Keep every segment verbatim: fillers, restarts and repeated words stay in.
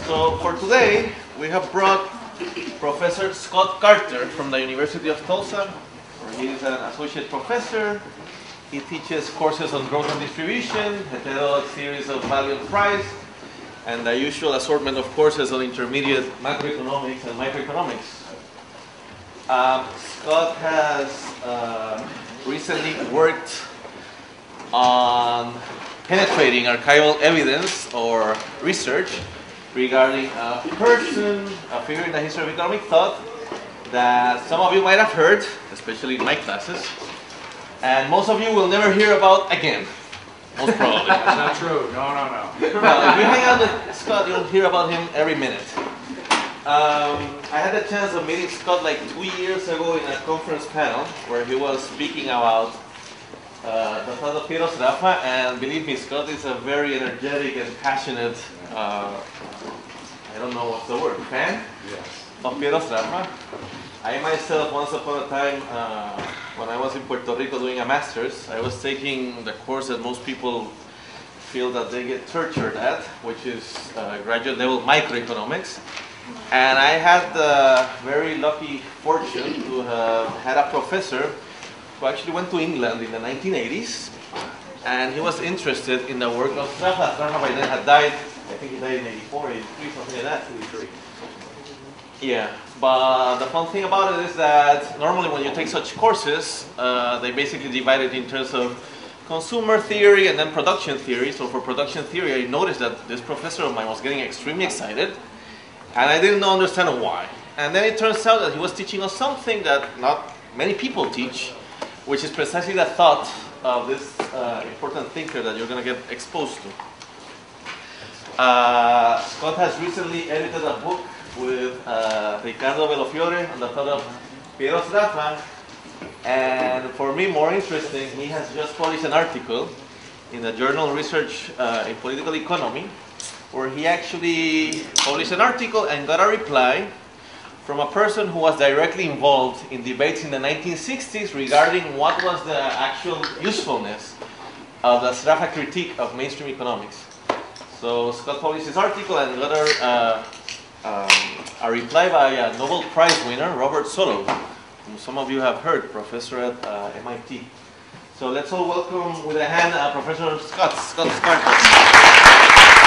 So for today, we have brought Professor Scott Carter from the University of Tulsa, where he is an associate professor. He teaches courses on growth and distribution, heterodox theories of value and price, and the usual assortment of courses on intermediate macroeconomics and microeconomics. Um, Scott has uh, recently worked on penetrating archival evidence or research regarding a person, a figure in the history of economic thought that some of you might have heard, especially in my classes, and most of you will never hear about again, most probably. That's not true. No, no, no. Well, if you hang out with Scott, you'll hear about him every minute. Um, I had the chance of meeting Scott like two years ago in a conference panel where he was speaking about uh, the thought of Piero Sraffa, and believe me, Scott is a very energetic and passionate, uh, I don't know what's the word, fan Yes. of Piero Sraffa. I myself, once upon a time, uh, when I was in Puerto Rico doing a master's, I was taking the course that most people feel that they get tortured at, which is uh, graduate level microeconomics. And I had the very lucky fortune to have had a professor who actually went to England in the nineteen eighties, and he was interested in the work of Sraffa. Sraffa by then had died, I think he died in eighty-four, eighty-three, something like that. eighty-three. Yeah, but the fun thing about it is that normally when you take such courses, uh, they basically divide it in terms of consumer theory and then production theory. So for production theory, I noticed that this professor of mine was getting extremely excited, and I didn't understand why. And then it turns out that he was teaching us something that not many people teach, which is precisely the thought of this uh, important thinker that you're going to get exposed to. Uh, Scott has recently edited a book with uh, Ricardo Belofiore on the thought of Piero Sraffa, and for me more interesting, he has just published an article in the journal Research uh, in Political Economy, where he actually published an article and got a reply from a person who was directly involved in debates in the nineteen sixties regarding what was the actual usefulness of the Sraffa critique of mainstream economics. So Scott published this article and got a, uh, um, a reply by a Nobel Prize winner, Robert Solow, whom some of you have heard, professor at uh, M I T. So let's all welcome with a hand uh, Professor Scott, Scott Carter.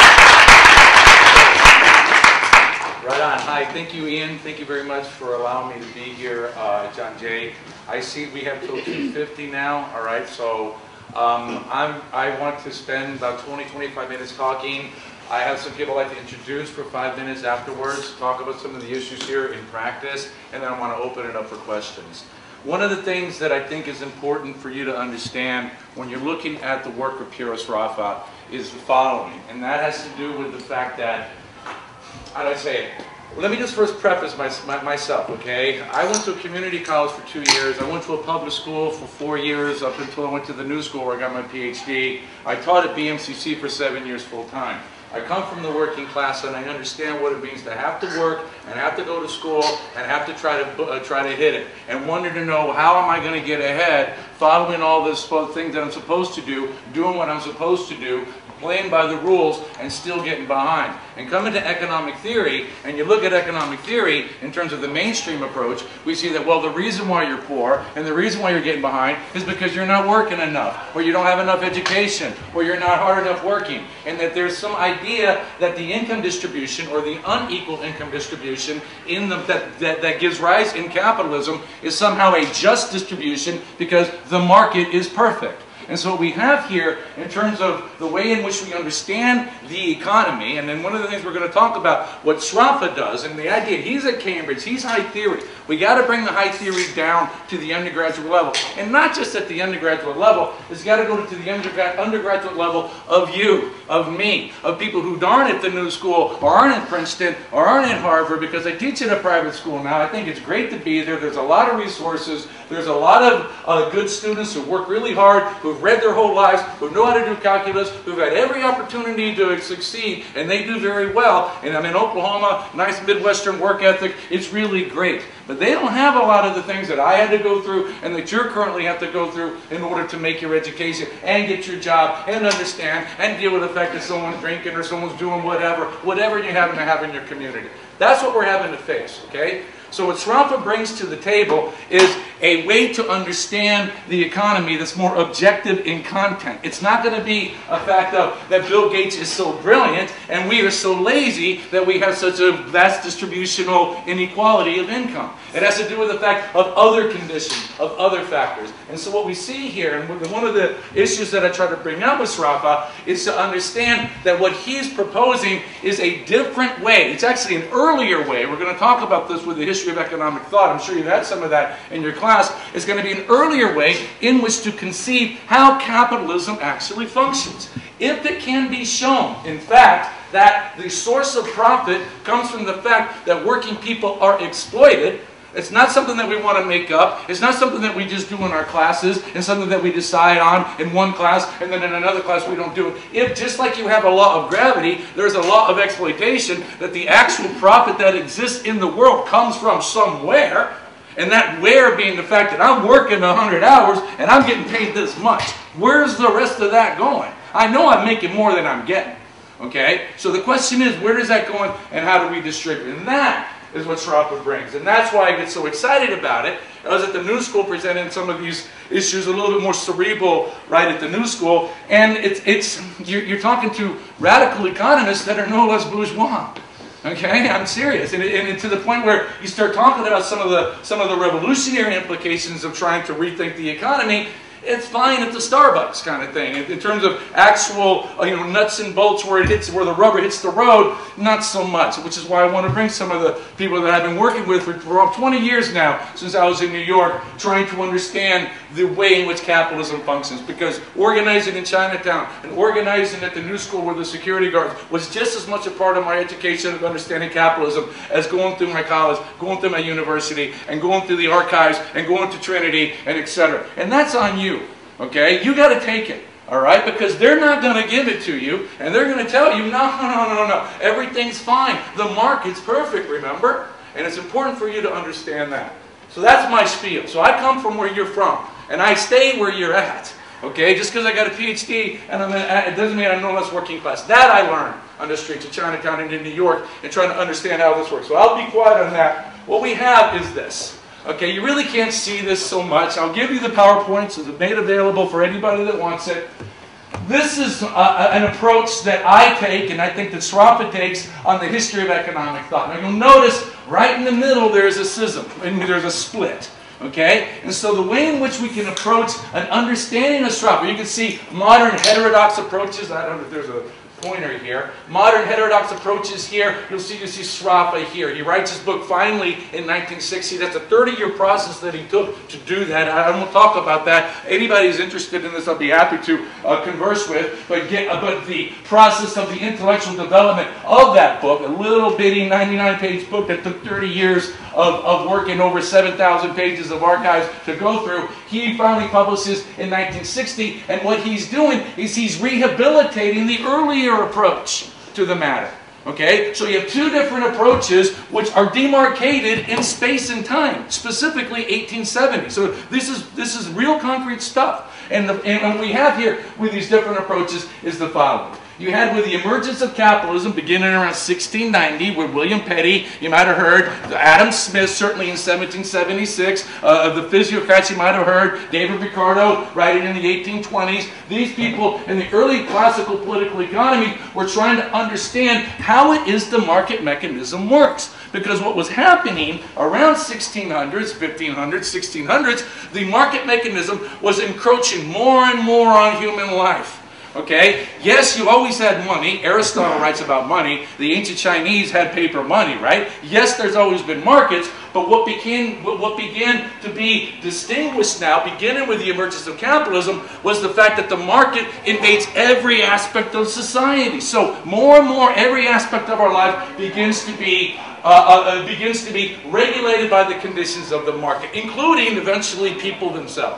Right on. Hi, thank you, Ian. Thank you very much for allowing me to be here uh, at John Jay. I see we have till two fifty now. All right, so um, I'm, I want to spend about twenty, twenty-five minutes talking. I have some people I'd like to introduce for five minutes afterwards, talk about some of the issues here in practice, and then I want to open it up for questions. One of the things that I think is important for you to understand when you're looking at the work of Piero Sraffa is the following, and that has to do with the fact that, how do I say it? Well, let me just first preface my, my, myself, okay? I went to a community college for two years. I went to a public school for four years up until I went to the New School where I got my PhD. I taught at B M C C for seven years full time. I come from the working class and I understand what it means to have to work and have to go to school and have to try to uh, try to hit it, and wanted to know how am I going to get ahead following all this things that I'm supposed to do, doing what I'm supposed to do, playing by the rules and still getting behind. And come into economic theory, and you look at economic theory in terms of the mainstream approach, we see that, well, the reason why you're poor and the reason why you're getting behind is because you're not working enough, or you don't have enough education, or you're not hard enough working, and that there's some idea that the income distribution or the unequal income distribution in the, that, that, that gives rise in capitalism is somehow a just distribution because the market is perfect. And so what we have here in terms of the way in which we understand the economy, and then one of the things we're going to talk about, what Sraffa does, and the idea, he's at Cambridge, he's high theory. We got to bring the high theory down to the undergraduate level. And not just at the undergraduate level, it's got to go to the undergrad, undergraduate level of you, of me, of people who aren't at the New School, or aren't at Princeton, or aren't at Harvard, because I teach at a private school now. I think it's great to be there. There's a lot of resources. There's a lot of uh, good students who work really hard, who who've read their whole lives, who know how to do calculus, who've had every opportunity to succeed, and they do very well. And I'm in Oklahoma, nice Midwestern work ethic. It's really great. But they don't have a lot of the things that I had to go through and that you currently have to go through in order to make your education and get your job and understand and deal with the fact that someone's drinking or someone's doing whatever, whatever you happen to have in your community. That's what we're having to face, okay? So what Sraffa brings to the table is a way to understand the economy that's more objective in content. It's not going to be a fact of that Bill Gates is so brilliant and we are so lazy that we have such a vast distributional inequality of income. It has to do with the fact of other conditions, of other factors. And so what we see here, and one of the issues that I try to bring up with Sraffa, is to understand that what he's proposing is a different way. It's actually an earlier way. We're going to talk about this with the history of economic thought. I'm sure you've had some of that in your class. It's going to be an earlier way in which to conceive how capitalism actually functions. If it can be shown, in fact, that the source of profit comes from the fact that working people are exploited, it's not something that we want to make up. It's not something that we just do in our classes and something that we decide on in one class and then in another class we don't do it. If, just like you have a law of gravity, there's a law of exploitation, that the actual profit that exists in the world comes from somewhere, and that where being the fact that I'm working one hundred hours and I'm getting paid this much. Where's the rest of that going? I know I'm making more than I'm getting. Okay? So the question is, where is that going and how do we distribute it? And that is what Sraffa brings. And that's why I get so excited about it. I was at the New School presenting some of these issues a little bit more cerebral right at the New School. And it's, it's, you're, you're talking to radical economists that are no less bourgeois. Okay, I'm serious. And, and, and to the point where you start talking about some of the, some of the revolutionary implications of trying to rethink the economy, it's fine at the Starbucks kind of thing. In, in terms of actual, you know, nuts and bolts where it hits, where the rubber hits the road, not so much. Which is why I want to bring some of the people that I've been working with for, for twenty years now, since I was in New York, trying to understand the way in which capitalism functions. Because organizing in Chinatown and organizing at the New School with the security guards was just as much a part of my education of understanding capitalism as going through my college, going through my university, and going through the archives, and going to Trinity, and et cetera. And that's on you. Okay? You got to take it. All right? Because they're not going to give it to you, and they're going to tell you, no, no, no, no, everything's fine. The market's perfect, remember? And it's important for you to understand that. So that's my spiel. So I come from where you're from, and I stay where you're at. Okay? Just because I got a P H D, and I'm in, it doesn't mean I'm no less working class. That I learned on the streets of Chinatown and in New York, and trying to understand how this works. So I'll be quiet on that. What we have is this. Okay, you really can't see this so much. I'll give you the PowerPoints. It's made available for anybody that wants it. This is uh, an approach that I take, and I think that Sraffa takes, on the history of economic thought. Now you'll notice right in the middle there's a schism, and there's a split. Okay? And so the way in which we can approach an understanding of Sraffa, you can see modern heterodox approaches. I don't know if there's a pointer here. Modern heterodox approaches here. You'll see you see Sraffa here. He writes his book finally in nineteen sixty. That's a thirty-year process that he took to do that. I won't talk about that. Anybody who's interested in this, I'll be happy to uh, converse with. But get, uh, but the process of the intellectual development of that book, a little bitty ninety-nine page book that took thirty years of, of work and over seven thousand pages of archives to go through, he finally publishes in nineteen sixty. And what he's doing is he's rehabilitating the earlier approach to the matter. Okay? So you have two different approaches which are demarcated in space and time, specifically eighteen seventy. So this is, this is real concrete stuff. And, the, and what we have here with these different approaches is the following. You had with the emergence of capitalism beginning around sixteen ninety with William Petty, you might have heard, Adam Smith certainly in seventeen seventy-six, uh, the physiocrats you might have heard, David Ricardo writing in the eighteen twenties. These people in the early classical political economy were trying to understand how it is the market mechanism works. Because what was happening around sixteen hundreds, fifteen hundreds, sixteen hundreds, the market mechanism was encroaching more and more on human life. Okay? Yes, you always had money. Aristotle writes about money. The ancient Chinese had paper money, right? Yes, there's always been markets, but what began, what began to be distinguished now, beginning with the emergence of capitalism, was the fact that the market invades every aspect of society. So more and more, every aspect of our life begins to be Uh, uh, begins to be regulated by the conditions of the market, including eventually people themselves.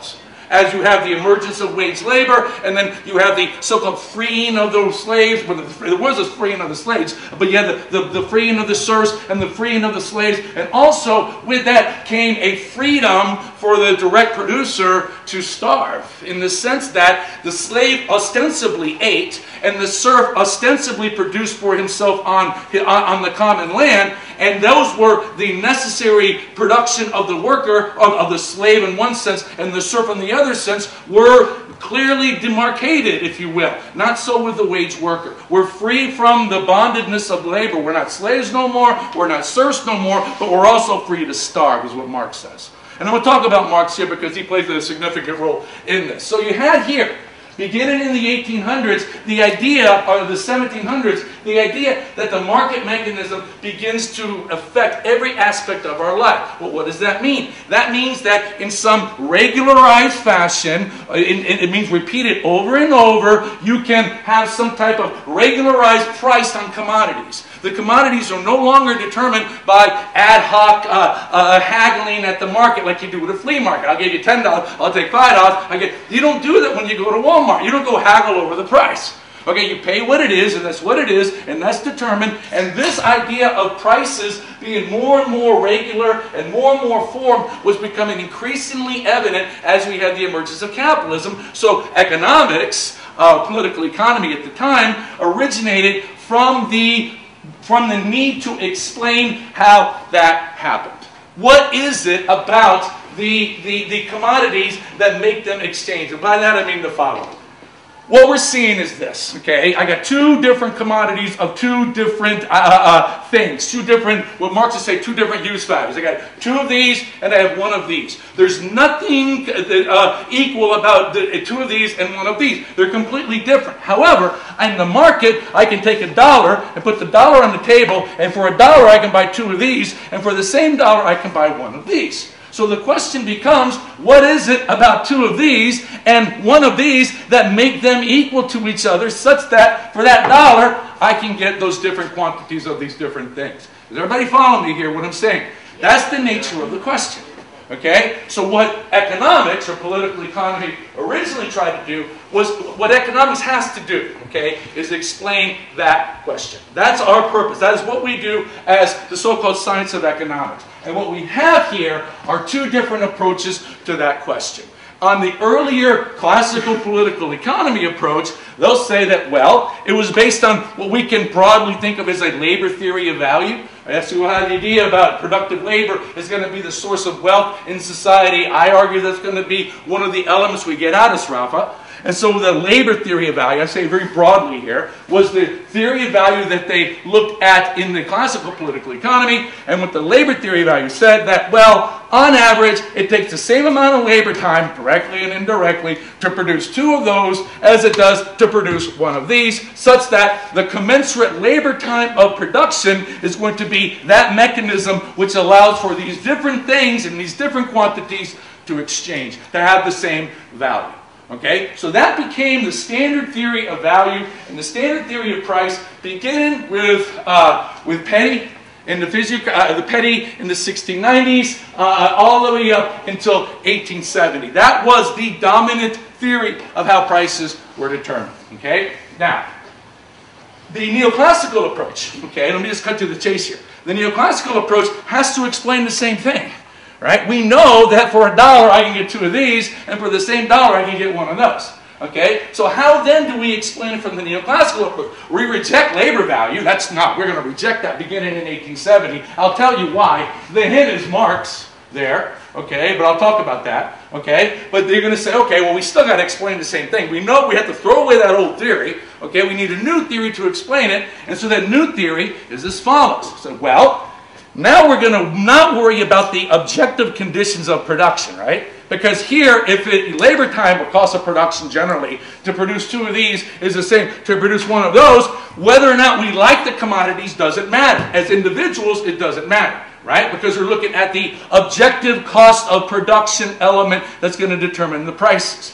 as you have the emergence of wage labor, and then you have the so-called freeing of those slaves. Well, there was a freeing of the slaves, but you had the, the, the freeing of the serfs and the freeing of the slaves. And also with that came a freedom for the direct producer to starve, in the sense that the slave ostensibly ate and the serf ostensibly produced for himself on, on the common land, and those were the necessary production of the worker, of, of the slave in one sense, and the serf in the other sense, were clearly demarcated, if you will. Not so with the wage worker. We're free from the bondedness of labor. We're not slaves no more, we're not serfs no more, but we're also free to starve, is what Marx says. And I'm going to talk about Marx here because he plays a significant role in this. So you had here, beginning in the eighteen hundreds, the idea, or the seventeen hundreds, the idea that the market mechanism begins to affect every aspect of our life. Well, what does that mean? That means that in some regularized fashion, it, it means repeated over and over, you can have some type of regularized price on commodities. The commodities are no longer determined by ad hoc uh, uh, haggling at the market like you do with a flea market. I'll give you ten dollars, I'll take five dollars. I get, you don't do that when you go to Walmart. You don't go haggle over the price. Okay, you pay what it is, and that's what it is, and that's determined. And this idea of prices being more and more regular and more and more formed was becoming increasingly evident as we had the emergence of capitalism. So economics, uh, political economy at the time, originated from the from the need to explain how that happened. What is it about the, the, the commodities that make them exchange? And by that I mean the following. What we're seeing is this, okay? I got two different commodities of two different uh, uh, things. Two different, what Marx would say, two different use values. I got two of these and I have one of these. There's nothing uh, equal about the, two of these and one of these. They're completely different. However, in the market, I can take a dollar and put the dollar on the table, and for a dollar I can buy two of these, and for the same dollar I can buy one of these. So the question becomes, what is it about two of these and one of these that make them equal to each other such that for that dollar I can get those different quantities of these different things? Does everybody follow me here what I'm saying? That's the nature of the question. Okay? So what economics or political economy originally tried to do was, what economics has to do, okay, is explain that question. That's our purpose. That is what we do as the so-called science of economics. And what we have here are two different approaches to that question. On the earlier classical political economy approach, they'll say that, well, it was based on what we can broadly think of as a labor theory of value. That's who had the idea about productive labor is going to be the source of wealth in society. I argue that's going to be one of the elements we get out of Sraffa. And so the labor theory of value, I say very broadly here, was the theory of value that they looked at in the classical political economy. And what the labor theory of value said that, well, on average, it takes the same amount of labor time, directly and indirectly, to produce two of those as it does to produce one of these, such that the commensurate labor time of production is going to be that mechanism which allows for these different things in these different quantities to exchange, to have the same value. Okay, so that became the standard theory of value and the standard theory of price, beginning with uh, with Petty in the physio uh, the Petty in the sixteen nineties, uh, all the way up until eighteen seventy. That was the dominant theory of how prices were determined. Okay, now the neoclassical approach. Okay, let me just cut to the chase here. The neoclassical approach has to explain the same thing. Right? We know that for a dollar I can get two of these, and for the same dollar I can get one of those. Okay? So how then do we explain it from the neoclassical approach? We reject labor value. That's not, we're going to reject that beginning in eighteen seventy. I'll tell you why. The hint is Marx there. Okay? But I'll talk about that. Okay? But they're going to say, okay, well, we still got to explain the same thing. We know we have to throw away that old theory. Okay? We need a new theory to explain it. And so that new theory is as follows. So, well, now we're going to not worry about the objective conditions of production, right? Because here, if it, labor time or cost of production generally to produce two of these is the same to produce one of those, whether or not we like the commodities doesn't matter. As individuals, it doesn't matter, right? Because we're looking at the objective cost of production element that's going to determine the prices.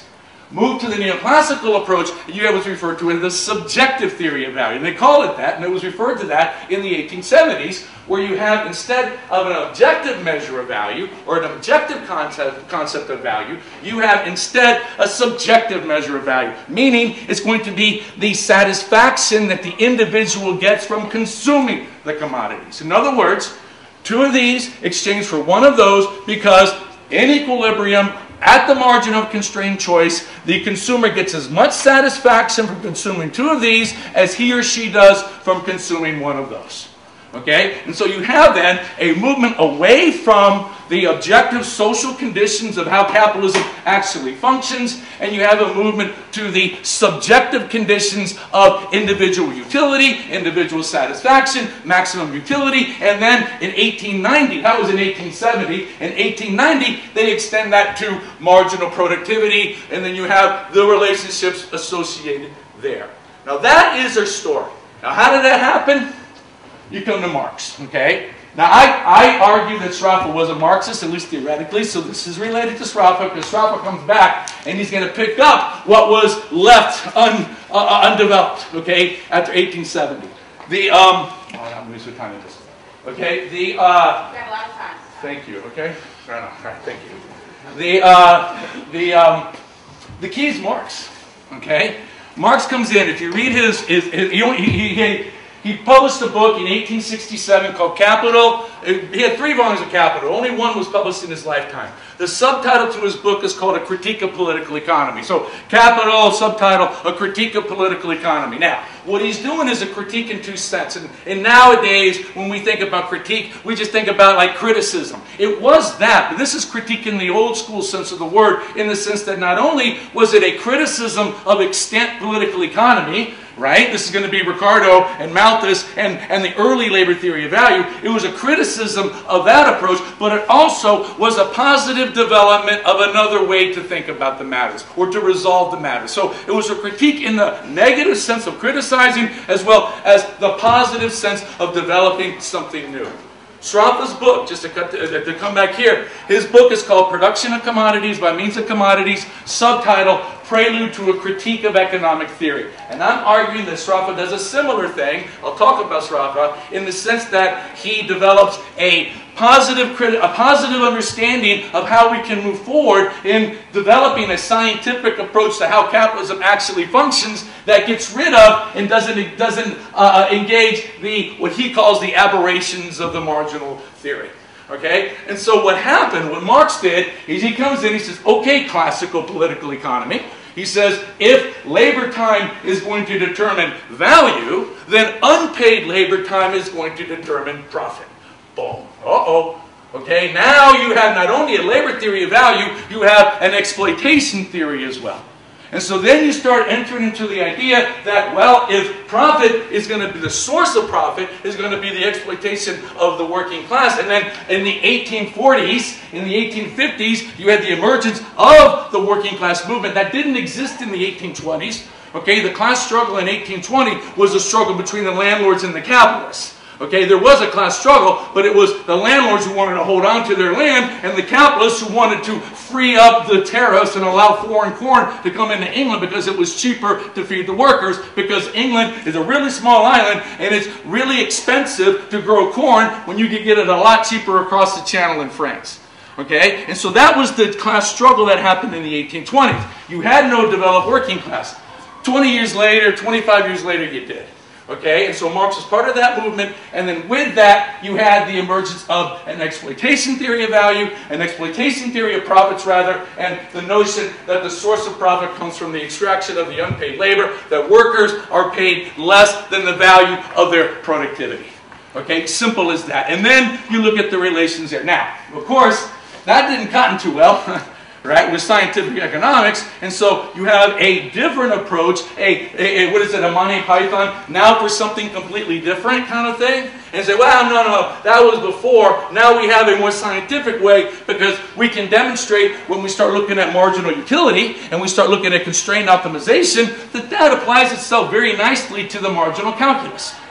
Move to the neoclassical approach, and you have what's referred to as the subjective theory of value. And they call it that, and it was referred to that in the eighteen seventies, where you have, instead of an objective measure of value, or an objective concept, concept of value, you have instead a subjective measure of value, meaning it's going to be the satisfaction that the individual gets from consuming the commodities. In other words, two of these exchange for one of those because in equilibrium, at the margin of constrained choice, the consumer gets as much satisfaction from consuming two of these as he or she does from consuming one of those. Okay? And so you have then a movement away from the objective social conditions of how capitalism actually functions, and you have a movement to the subjective conditions of individual utility, individual satisfaction, maximum utility, and then in eighteen ninety, that was in eighteen seventy, in eighteen ninety they extend that to marginal productivity, and then you have the relationships associated there. Now that is their story. Now how did that happen? You come to Marx, okay? Now, I, I argue that Sraffa was a Marxist, at least theoretically, so this is related to Sraffa, because Sraffa comes back and he's going to pick up what was left un, uh, undeveloped, okay, after eighteen seventy. The, um, oh, I'm losing time in this. Okay, the, uh, We have a lot of time. thank you, okay? Right on, right, thank you. The, uh, the, um, the key is Marx, okay? Marx comes in, if you read his, his, his he, he, he He published a book in eighteen sixty-seven called Capital. He had three volumes of Capital. Only one was published in his lifetime. The subtitle to his book is called A Critique of Political Economy. So Capital, subtitle, A Critique of Political Economy. Now, what he's doing is a critique in two sense. And, and nowadays, when we think about critique, we just think about like criticism. It was that, but this is critique in the old school sense of the word, in the sense that not only was it a criticism of extant political economy, right? This is going to be Ricardo and Malthus and, and the early labor theory of value. It was a criticism of that approach, but it also was a positive development of another way to think about the matters, or to resolve the matters. So it was a critique in the negative sense of criticizing, as well as the positive sense of developing something new. Sraffa's book, just to, cut to, to come back here, his book is called Production of Commodities by Means of Commodities, subtitle, Prelude to a Critique of Economic Theory. And I'm arguing that Sraffa does a similar thing, I'll talk about Sraffa, in the sense that he develops a positive, a positive understanding of how we can move forward in developing a scientific approach to how capitalism actually functions that gets rid of and doesn't, doesn't uh, engage the, what he calls the aberrations of the marginal theory. Okay? And so what happened, what Marx did, is he comes in, he says, okay, classical political economy. He says, if labor time is going to determine value, then unpaid labor time is going to determine profit. Boom. Uh-oh. Okay, now you have not only a labor theory of value, you have an exploitation theory as well. And so then you start entering into the idea that, well, if profit is going to be the source of profit, is going to be the exploitation of the working class. And then in the eighteen forties, in the eighteen fifties, you had the emergence of the working class movement that didn't exist in the eighteen twenties. Okay, the class struggle in eighteen twenty was a struggle between the landlords and the capitalists. Okay, there was a class struggle, but it was the landlords who wanted to hold on to their land and the capitalists who wanted to free up the tariffs and allow foreign corn to come into England because it was cheaper to feed the workers, because England is a really small island and it's really expensive to grow corn when you could get it a lot cheaper across the channel in France. Okay, and so that was the class struggle that happened in the eighteen twenties. You had no developed working class. twenty years later, twenty-five years later, you did. Okay, and so Marx was part of that movement, and then with that, you had the emergence of an exploitation theory of value, an exploitation theory of profits rather, and the notion that the source of profit comes from the extraction of the unpaid labor, that workers are paid less than the value of their productivity. Okay, simple as that. And then you look at the relations there. Now, of course, that didn't cotton too well. Right, with scientific economics, and so you have a different approach, a, a, a what is it, a Monty Python, now for something completely different kind of thing, and say, well, no, no, that was before, now we have a more scientific way, because we can demonstrate when we start looking at marginal utility, and we start looking at constrained optimization, that that applies itself very nicely to the marginal calculus.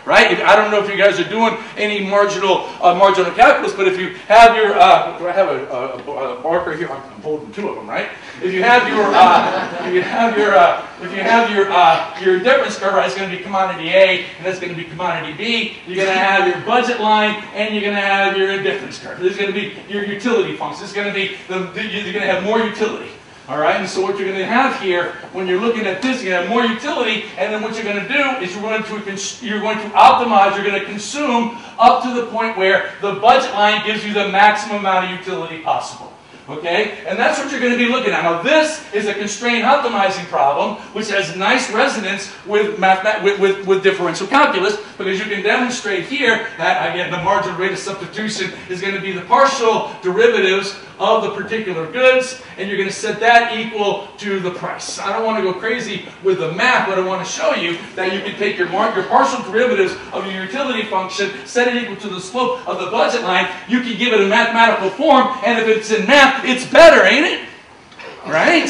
right? If, I don't know if you guys are doing any marginal uh, marginal calculus, but if you have your, uh, do I have a, a, a marker here? I'm holding two of them, right? If you have your, uh, if you have your, uh, if you have your, uh, your difference curve, right, it's going to be commodity A, and that's going to be commodity B. You're going to have your budget line, and you're going to have your indifference curve. This is going to be your utility function. This is going to be the, the you're going to have more utility. All right, and so what you're going to have here, when you're looking at this, you're going to have more utility, and then what you're going to do is you're going to you're going to optimize, you're going to consume up to the point where the budget line gives you the maximum amount of utility possible. Okay, and that's what you're going to be looking at. Now, this is a constraint optimizing problem, which has nice resonance with, math with, with, with differential calculus, because you can demonstrate here that, again, the marginal rate of substitution is going to be the partial derivatives of the particular goods, and you're going to set that equal to the price. I don't want to go crazy with the math, but I want to show you that you can take your, mar your partial derivatives of your utility function, set it equal to the slope of the budget line, you can give it a mathematical form, and if it's in math, it's better, ain't it? Right?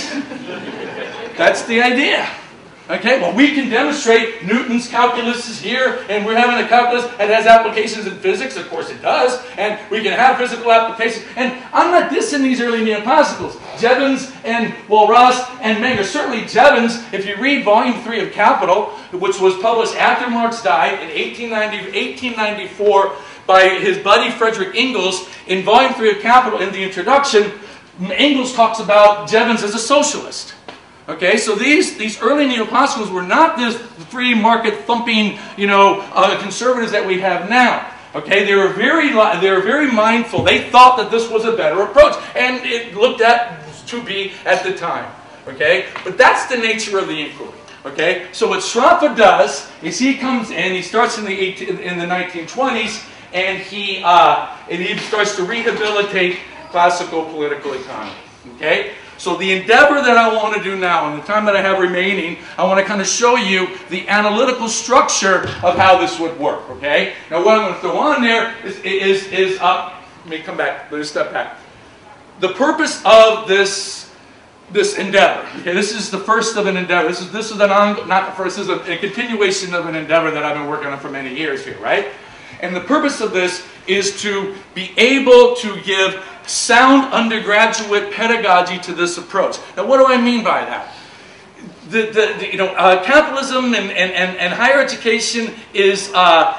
That's the idea. Okay, well, we can demonstrate Newton's calculus is here, and we're having a calculus that has applications in physics. Of course it does. And we can have physical applications. And I'm not dissing these early neoclassicals. Jevons and Walras and Menger. Certainly Jevons, if you read volume three of Capital, which was published after Marx died in eighteen ninety-four by his buddy Frederick Engels, in volume three of Capital, in the introduction, Engels talks about Jevons as a socialist. Okay, so these, these early neoclassicals were not this free market thumping, you know, uh, conservatives that we have now. Okay, they were very, they were very mindful. They thought that this was a better approach, and it looked at to be at the time. Okay, but that's the nature of the inquiry. Okay, so what Schroepfer does is he comes in, he starts in the eighteen, in the nineteen twenties, and he uh, and he starts to rehabilitate classical political economy. Okay. So the endeavor that I want to do now, in the time that I have remaining, I want to kind of show you the analytical structure of how this would work, okay? Now what I'm going to throw on there is, is, is uh, let me come back, let me step back. The purpose of this, this endeavor, okay, this is the first of an endeavor. This is, this is an on, not the first, this is a, a continuation of an endeavor that I've been working on for many years here, right? And the purpose of this is to be able to give sound undergraduate pedagogy to this approach. Now, what do I mean by that? The, the, the, you know, uh, capitalism and, and, and, and higher education is, uh,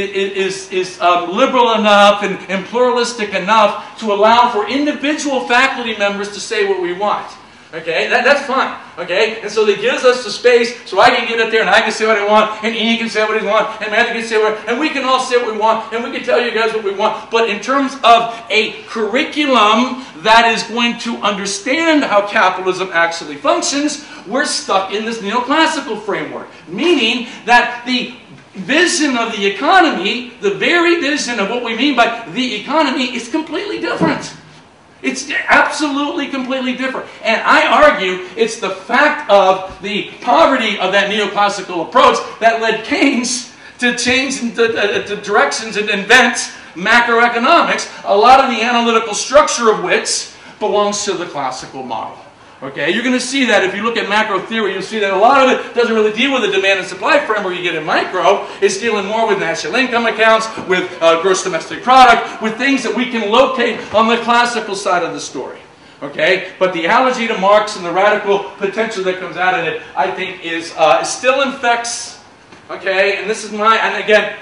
is, is um, liberal enough and, and pluralistic enough to allow for individual faculty members to say what we want. Okay, that, that's fine. Okay, and so it gives us the space so I can get up there and I can say what I want, and Ian can say what he wants, and Matthew can say what, and we can all say what we want, and we can tell you guys what we want. But in terms of a curriculum that is going to understand how capitalism actually functions, we're stuck in this neoclassical framework. Meaning that the vision of the economy, the very vision of what we mean by the economy, is completely different. It's absolutely completely different. And I argue it's the fact of the poverty of that neoclassical approach that led Keynes to change into uh, to directions and invent macroeconomics, a lot of the analytical structure of which belongs to the classical model. Okay, you're going to see that if you look at macro theory, you'll see that a lot of it doesn't really deal with the demand and supply framework you get in micro. It's dealing more with national income accounts, with uh, gross domestic product, with things that we can locate on the classical side of the story. Okay, but the allergy to Marx and the radical potential that comes out of it, I think, is uh, still infects. Okay, and this is my, and again,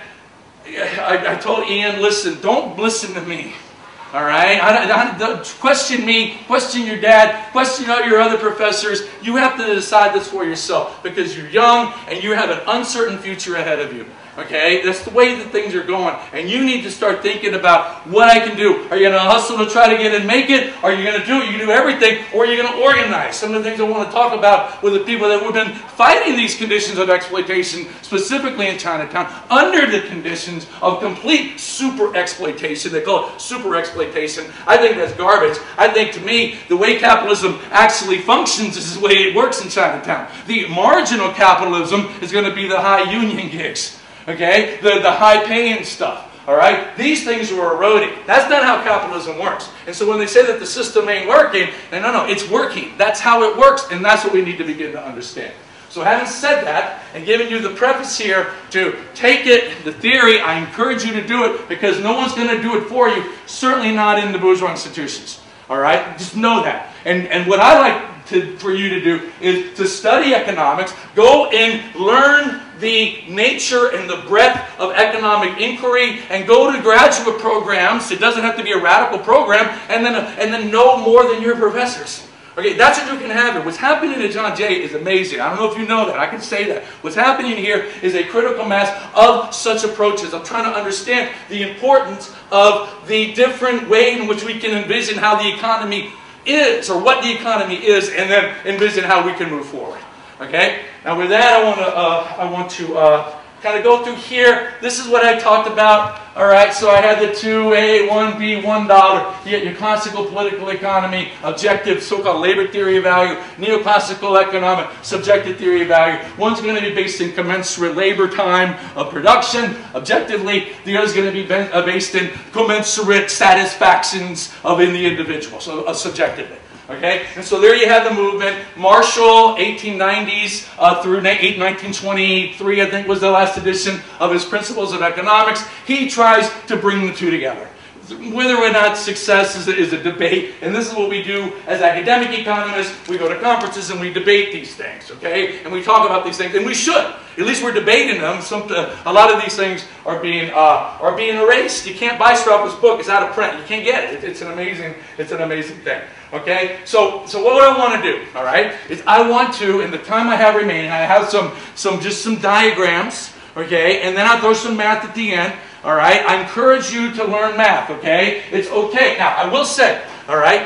I, I told Ian, listen, don't listen to me. All right? I, I, I, question me, question your dad, question all your other professors. You have to decide this for yourself because you're young and you have an uncertain future ahead of you. Okay? That's the way that things are going. And you need to start thinking about what I can do. Are you going to hustle to try to get and make it? Are you going to do it? You can do everything. Or are you going to organize? Some of the things I want to talk about with the people that have been fighting these conditions of exploitation, specifically in Chinatown, under the conditions of complete super exploitation. They call it super exploitation. I think that's garbage. I think, to me, the way capitalism actually functions is the way it works in Chinatown. The marginal capitalism is going to be the high union gigs. Okay? The, the high-paying stuff. All right? These things are eroding. That's not how capitalism works. And so when they say that the system ain't working, no, no, no, it's working. That's how it works, and that's what we need to begin to understand. So having said that, and giving you the preface here to take it, the theory, I encourage you to do it because no one's going to do it for you, certainly not in the bourgeois institutions. All right? Just know that. And, and what I like to, for you to do is to study economics, go and learn the nature and the breadth of economic inquiry, and go to graduate programs. It doesn't have to be a radical program, and then, and then know more than your professors. Okay, that's what you can have here. What's happening at John Jay is amazing. I don't know if you know that. I can say that. What's happening here is a critical mass of such approaches. I'm trying to understand the importance of the different way in which we can envision how the economy is, or what the economy is, and then envision how we can move forward. Okay? Now with that, I want to, uh, I want to uh, kind of go through here. This is what I talked about. All right, so I had the two A, one B, one dollar. You get your classical political economy, objective, so-called labor theory of value, neoclassical economic, subjective theory of value. One's going to be based in commensurate labor time of production, objectively. The other's going to be based in commensurate satisfactions of in the individual, so uh, subjectively. Okay, and so there you have the movement. Marshall, eighteen nineties uh, through nineteen twenty-three, I think was the last edition of his Principles of Economics. He tries to bring the two together. Whether or not success is a, is a debate, and this is what we do as academic economists. We go to conferences and we debate these things, okay? And we talk about these things, and we should. At least we're debating them. Some, uh, a lot of these things are being uh, are being erased. You can't buy Strauss's book; it's out of print. You can't get it. it. It's an amazing, it's an amazing thing. Okay, so so what I want to do, all right, is I want to, in the time I have remaining, I have some some just some diagrams, okay, and then I'll throw some math at the end. All right, I encourage you to learn math. Okay, it's okay. Now I will say, all right,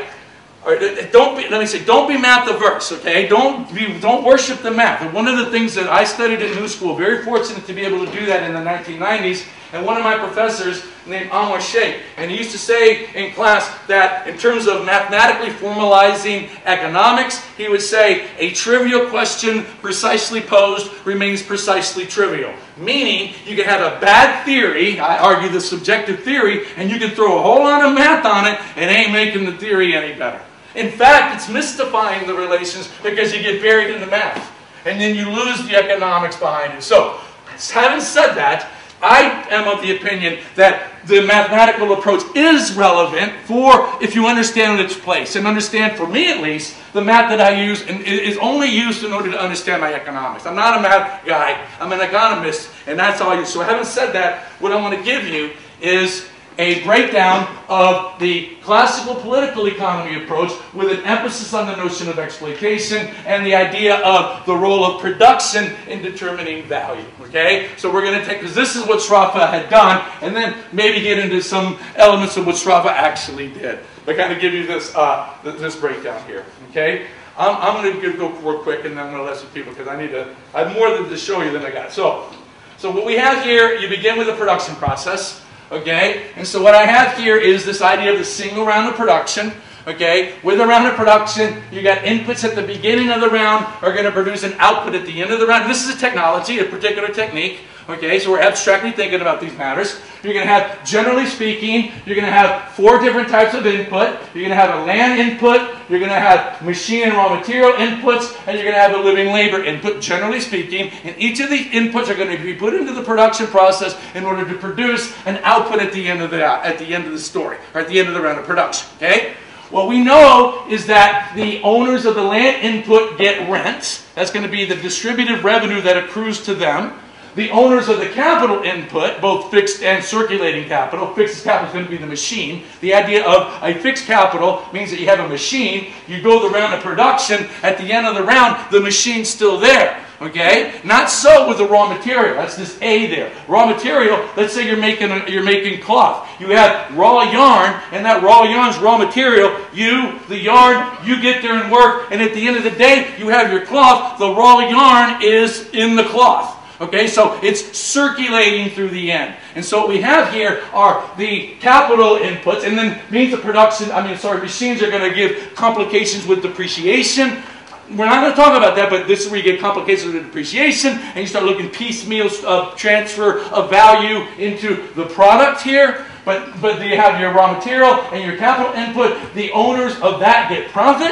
don't be. Let me say, don't be math averse. Okay, don't be, don't worship the math. And one of the things that I studied at New School, very fortunate to be able to do that in the nineteen nineties. And one of my professors named Anwar Sheikh, and he used to say in class that in terms of mathematically formalizing economics, he would say a trivial question precisely posed remains precisely trivial. Meaning, you can have a bad theory, I argue the subjective theory, and you can throw a whole lot of math on it, and it ain't making the theory any better. In fact, it's mystifying the relations because you get buried in the math. And then you lose the economics behind it. So, having said that, I am of the opinion that the mathematical approach is relevant for if you understand its place. And understand, for me at least, the math that I use is only used in order to understand my economics. I'm not a math guy. I'm an economist, and that's all I use. So having said that, what I want to give you is a breakdown of the classical political economy approach with an emphasis on the notion of exploitation and the idea of the role of production in determining value. Okay? So we're going to take, because this is what Sraffa had done, and then maybe get into some elements of what Sraffa actually did. But kind of give you this, uh, this breakdown here. Okay? I'm, I'm going to go real quick, and then I'm going to let some people, because I need to, I have more to show you than I got. So, so what we have here, you begin with the production process. Okay, and so what I have here is this idea of the single round of production. Okay, with a round of production, you got inputs at the beginning of the round are going to produce an output at the end of the round. This is a technology, a particular technique. Okay, so we're abstractly thinking about these matters. You're going to have, generally speaking, you're going to have four different types of input. You're going to have a land input, you're going to have machine and raw material inputs, and you're going to have a living labor input, generally speaking. And each of these inputs are going to be put into the production process in order to produce an output at the end of the, at the end of the story, or at the end of the round of production. Okay? What we know is that the owners of the land input get rent. That's going to be the distributive revenue that accrues to them. The owners of the capital input, both fixed and circulating capital, fixed capital is going to be the machine. The idea of a fixed capital means that you have a machine, you go the round of production, at the end of the round, the machine's still there. Okay? Not so with the raw material. That's this A there. Raw material, let's say you're making, a, you're making cloth. You have raw yarn, and that raw yarn's raw material. You, the yarn, you get there and work, and at the end of the day, you have your cloth. The raw yarn is in the cloth. Okay, so it's circulating through the end. And so what we have here are the capital inputs, and then means of production, I mean, sorry, machines are going to give complications with depreciation. We're not going to talk about that, but this is where you get complications with depreciation, and you start looking piecemeal uh, transfer of value into the product here. But, but you have your raw material and your capital input. The owners of that get profit.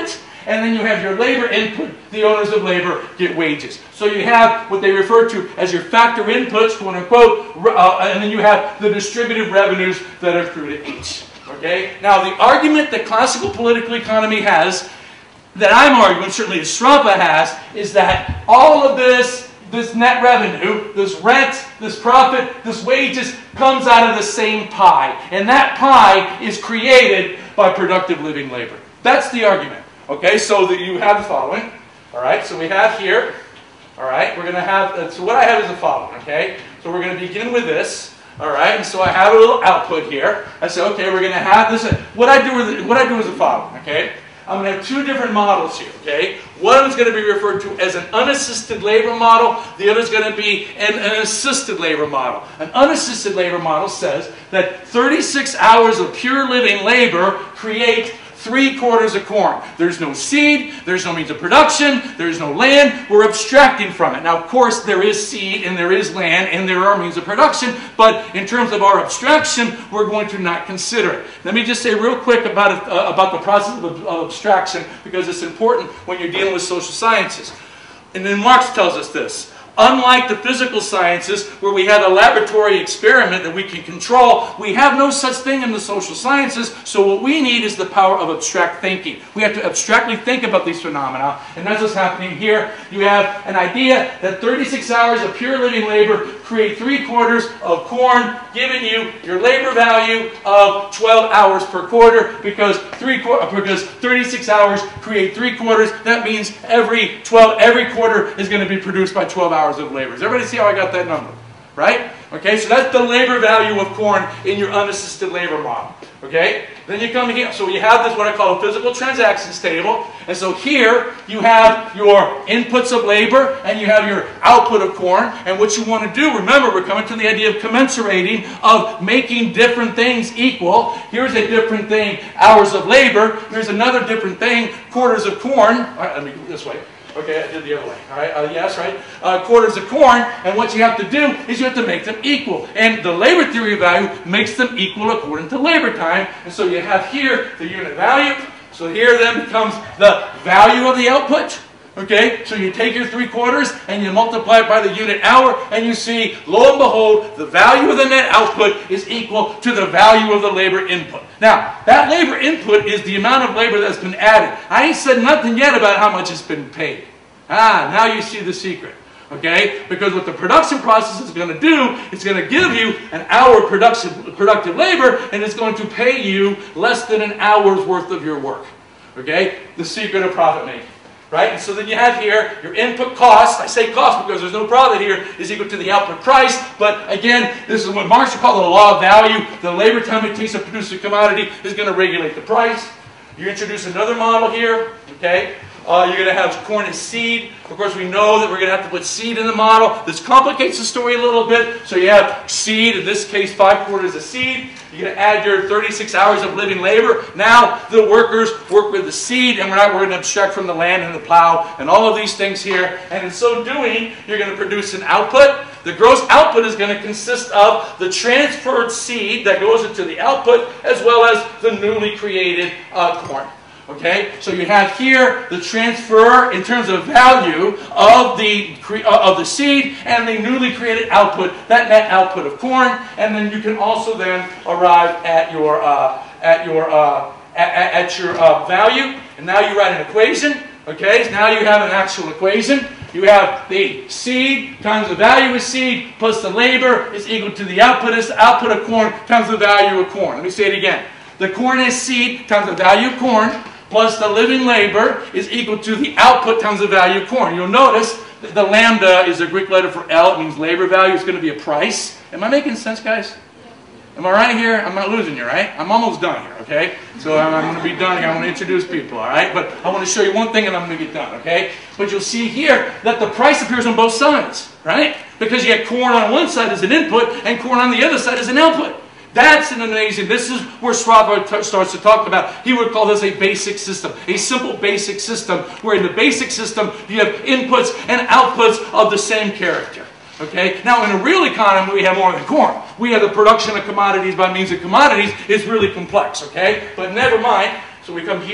and then you have your labor input. The owners of labor get wages. So you have what they refer to as your factor inputs, quote unquote, uh, and then you have the distributed revenues that accrue to each. Okay? Now the argument that classical political economy has, that I'm arguing, certainly Estrapa has, is that all of this, this net revenue, this rent, this profit, this wages, comes out of the same pie. And that pie is created by productive living labor. That's the argument. Okay, so that you have the following. All right, so we have here, all right, we're going to have, uh, so what I have is the following, okay? So we're going to begin with this. All right, and so I have a little output here. I say, okay, we're going to have this. What I do with what I do is the following, okay? I'm going to have two different models here, okay? One is going to be referred to as an unassisted labor model. The other is going to be an, an assisted labor model. An unassisted labor model says that thirty-six hours of pure living labor create three quarters of corn. There's no seed, there's no means of production, there's no land, we're abstracting from it. Now, of course, there is seed and there is land and there are means of production, but in terms of our abstraction, we're going to not consider it. Let me just say real quick about, it, uh, about the process of, of abstraction, because it's important when you're dealing with social sciences. And then Marx tells us this. Unlike the physical sciences, where we have a laboratory experiment that we can control, we have no such thing in the social sciences, so what we need is the power of abstract thinking. We have to abstractly think about these phenomena, and that's what's happening here. You have an idea that thirty-six hours of pure living labor create three quarters of corn, giving you your labor value of twelve hours per quarter, because three because thirty-six hours create three quarters. That means every twelve every quarter is going to be produced by twelve hours of labor. Does everybody see how I got that number? Right? Okay, so that's the labor value of corn in your unassisted labor model. Okay? Then you come here, so you have this, what I call a physical transactions table. And so here you have your inputs of labor and you have your output of corn. And what you want to do, remember, we're coming to the idea of commensurating, of making different things equal. Here's a different thing, hours of labor. Here's another different thing, quarters of corn. All right, let me go this way. Okay, I did the other way. All right, uh, yes, right? Uh, quarters of corn, and what you have to do is you have to make them equal. And the labor theory of value makes them equal according to labor time. And so you have here the unit value. So here then becomes the value of the output. Okay, so you take your three quarters and you multiply it by the unit hour, and you see, lo and behold, the value of the net output is equal to the value of the labor input. Now, that labor input is the amount of labor that's been added. I ain't said nothing yet about how much has been paid. Ah, now you see the secret. Okay? Because what the production process is going to do, it's going to give you an hour production, productive labor, and it's going to pay you less than an hour's worth of your work. Okay? The secret of profit making. Right? And so then you have here your input cost. I say cost because there's no profit here, is equal to the output price. But again, this is what Marx would call the law of value. The labor time it takes to produce a commodity is going to regulate the price. You introduce another model here. Okay? Uh, you're going to have corn as seed. Of course, we know that we're going to have to put seed in the model. This complicates the story a little bit. So you have seed, in this case, five quarters of seed. You're going to add your thirty-six hours of living labor. Now the workers work with the seed, and we're not we're going to abstract from the land and the plow and all of these things here. And in so doing, you're going to produce an output. The gross output is going to consist of the transferred seed that goes into the output, as well as the newly created uh, corn. Okay, so you have here the transfer in terms of value of the uh, of the seed and the newly created output, that net output of corn, and then you can also then arrive at your uh, at your uh, at, at your uh, value, and now you write an equation. Okay, so now you have an actual equation. You have the seed times the value of seed plus the labor is equal to the output is output of corn times the value of corn. Let me say it again. The corn is seed times the value of corn plus the living labor is equal to the output times the value of corn. You'll notice that the lambda is a Greek letter for L. It means labor value. It's going to be a price. Am I making sense, guys? Am I right here? I'm not losing you, right? I'm almost done here, okay? So I'm, I'm going to be done here. I want to introduce people, all right? But I want to show you one thing and I'm going to get done, okay? But you'll see here that the price appears on both sides, right? Because you have corn on one side as an input and corn on the other side as an output. That's an amazing, this is where Schwab starts to talk about, he would call this a basic system, a simple basic system, where in the basic system you have inputs and outputs of the same character. Okay? Now in a real economy we have more than corn. We have the production of commodities by means of commodities. It's really complex, okay? But never mind. So we come here,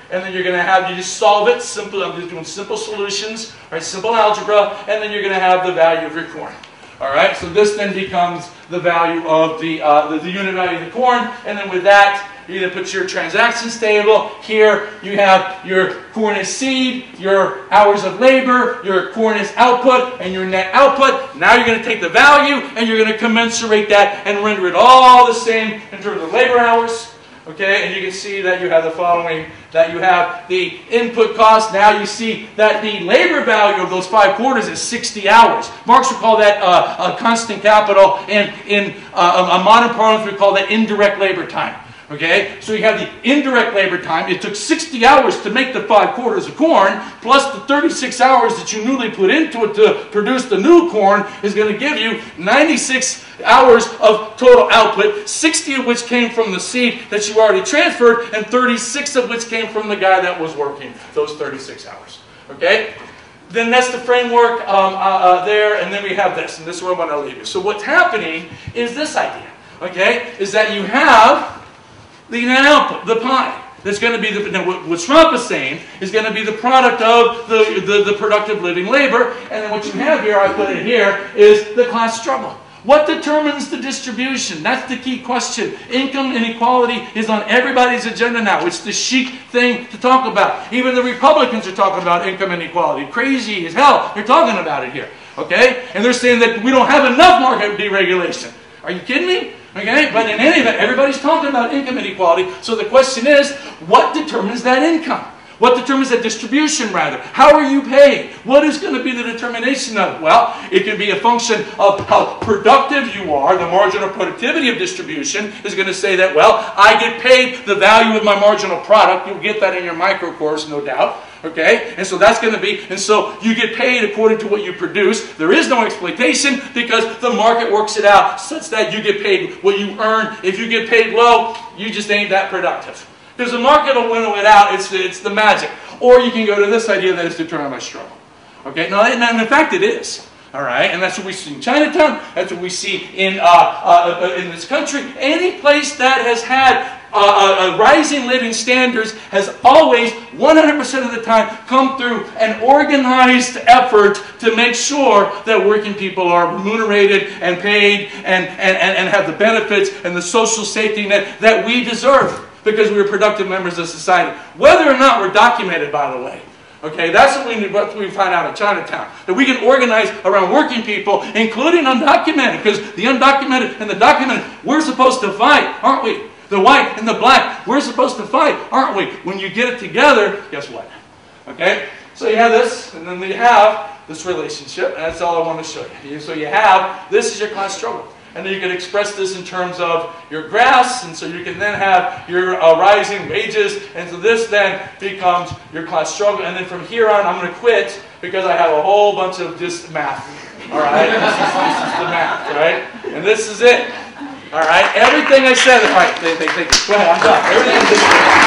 and then you're going to have, you just solve it, simple, I'm just doing simple solutions, right, simple algebra, and then you're going to have the value of your corn. All right, so this then becomes the value of the, uh, the, the unit value of the corn, and then with that, you're going to put your transactions table. Here you have your corn as seed, your hours of labor, your corn as output, and your net output. Now you're going to take the value and you're going to commensurate that and render it all the same in terms of labor hours. Okay, and you can see that you have the following, that you have the input cost. Now you see that the labor value of those five quarters is sixty hours. Marx would call that uh, a constant capital, and in uh, a modern parlance we call that indirect labor time. Okay, so you have the indirect labor time. It took sixty hours to make the five quarters of corn, plus the thirty-six hours that you newly put into it to produce the new corn is going to give you ninety-six hours of total output, sixty of which came from the seed that you already transferred, and thirty-six of which came from the guy that was working those thirty-six hours. Okay? Then that's the framework um, uh, uh, there, and then we have this, and this is where I'm going to leave you. So what's happening is this idea, okay, is that you have the net output, the pie. That's going to be the, now what, what Schramp is saying is going to be the product of the, the, the productive living labor. And then what you have here, I put it here, is the class struggle. What determines the distribution? That's the key question. Income inequality is on everybody's agenda now. It's the chic thing to talk about. Even the Republicans are talking about income inequality. Crazy as hell. They're talking about it here. Okay? And they're saying that we don't have enough market deregulation. Are you kidding me? Okay, but in any event, everybody's talking about income inequality. So the question is, what determines that income? What determines that distribution, rather? How are you paid? What is going to be the determination of it? Well, it can be a function of how productive you are. The marginal productivity of distribution is going to say that, well, I get paid the value of my marginal product. You'll get that in your micro course, no doubt. Okay? And so that's going to be, and so you get paid according to what you produce. There is no exploitation because the market works it out such that you get paid what you earn. If you get paid low, you just ain't that productive. Because the market will winnow it out. It's, it's the magic. Or you can go to this idea that it's determined by struggle. Okay? Now, and in fact, it is. All right? And that's what we see in Chinatown. That's what we see in, uh, uh, in this country. Any place that has had uh, uh, rising living standards has always, one hundred percent of the time, come through an organized effort to make sure that working people are remunerated and paid and, and, and, and have the benefits and the social safety net that we deserve, because we are productive members of society. Whether or not we're documented, by the way. Okay, that's what we, what we find out in Chinatown. That we can organize around working people, including undocumented, because the undocumented and the documented, we're supposed to fight, aren't we? The white and the black, we're supposed to fight, aren't we? When you get it together, guess what? Okay, so you have this, and then you have this relationship, and that's all I want to show you. So you have, this is your class struggle. And then you can express this in terms of your graphs, and so you can then have your uh, rising wages, and so this then becomes your class struggle. And then from here on, I'm going to quit because I have a whole bunch of just math. All right, this is, this is the math, right? And this is it. All right, everything I said. All right, they, they, they, go ahead. I'm done. Everything is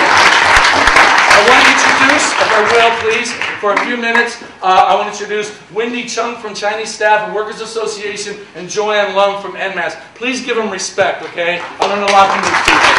I want to introduce, if I will, please, for a few minutes, uh, I want to introduce Wendy Chung from Chinese Staff and Workers Association and Joanne Lung from N M A S. Please give them respect, okay? I learned a lot from these people.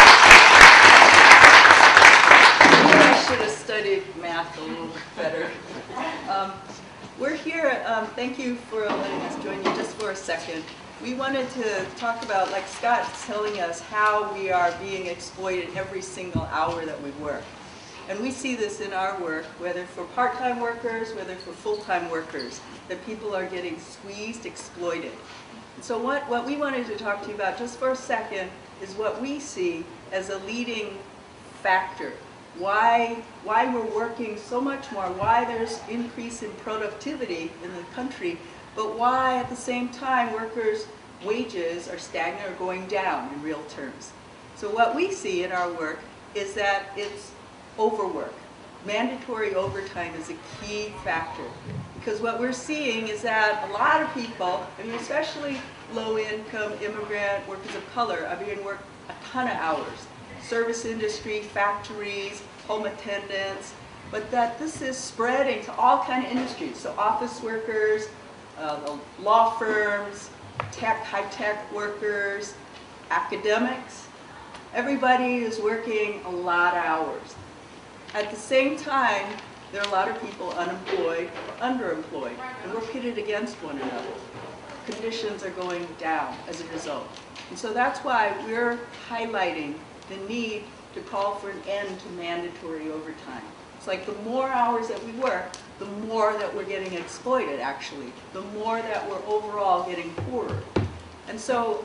I should have studied math a little better. Um, we're here, um, thank you for letting us join you just for a second. We wanted to talk about, like Scott's telling us, how we are being exploited every single hour that we work. And we see this in our work, whether for part-time workers, whether for full-time workers, that people are getting squeezed, exploited. And so what, what we wanted to talk to you about just for a second is what we see as a leading factor. Why, why we're working so much more, why there's increase in productivity in the country, but why at the same time workers' wages are stagnant or going down in real terms. So what we see in our work is that it's overwork. Mandatory overtime is a key factor. Because what we're seeing is that a lot of people, I mean especially low-income immigrant workers of color, are being worked a ton of hours. Service industry, factories, home attendants, but that this is spreading to all kind of industries. So office workers, uh, law firms, tech, high-tech workers, academics. Everybody is working a lot of hours. At the same time, there are a lot of people unemployed or underemployed, and we're pitted against one another. Conditions are going down as a result. And so that's why we're highlighting the need to call for an end to mandatory overtime. It's like the more hours that we work, the more that we're getting exploited, actually. The more that we're overall getting poorer. And so